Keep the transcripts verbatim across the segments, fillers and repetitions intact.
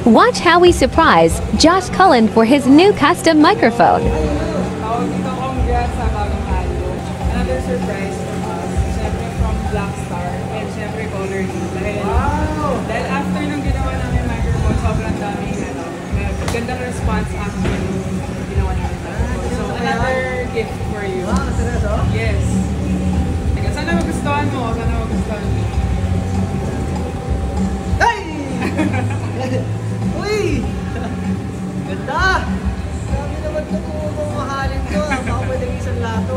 Watch how we surprise Josh Cullen for his new custom microphone. Tawag dito, congrats sa bagong album. Another surprise from us. Siyempre from Black Star and siyempre Color You. Dahil, dahil after nung ginawa namin microphone, sobrang daming ano, gandang response after nung ginawa namin microphone. So another gift for you. Yes. Teka, sana magustuhan mo. Sana magustuhan mo. Uy! Ganda! Sabi naman ito kung mamahalin ko. Baka pwedeng isang lato.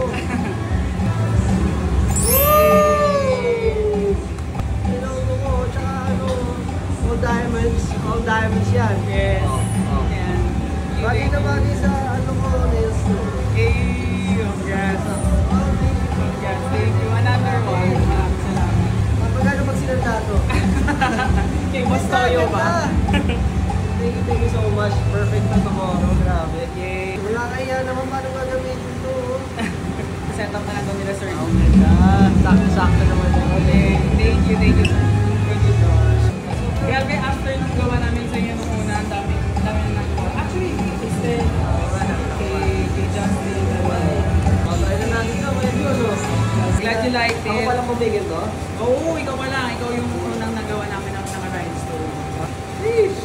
Woo! Tinawag ko, tsaka ano, all diamonds. All diamonds yan. Yes. Oh. Yan. Bagay na bagay sa ano ko, Nils. Hey, congrats. Oh, thank you. Congrats. Thank you. Another one. Maraming salamat. Magkano pag silang lato? Kay Boss Toyo ba? Thank you, thank you so much. Perfect na tomorrow. Grabe. Yay. Wala kaya naman paano gagamitin ito. Set up na lang daw nila, sir. Oh my God. Sakto-sakto naman yun. Okay. Thank you, thank you, sir. Thank you, Josh. Grabe, after nung gawa namin sa inyo nung una, ang dami, ang dami na nagawa. Actually, Kristen, kay, kay Justin, Oh, tayo na natin ito. May view, no? glad you liked Ako it. palang pumigil to? Oo, ikaw pa lang. Ikaw yung unang nagawa namin ng naka-rhinestone. Sheesh!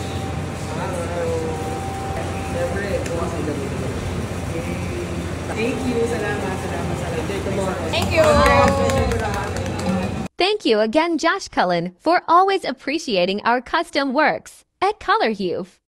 Siyempre, bukas ang gabi. Thank you. Salamat, salamat, salamat. Thank you. Thank you again, Josh Cullen, for always appreciating our custom works at Color Hue.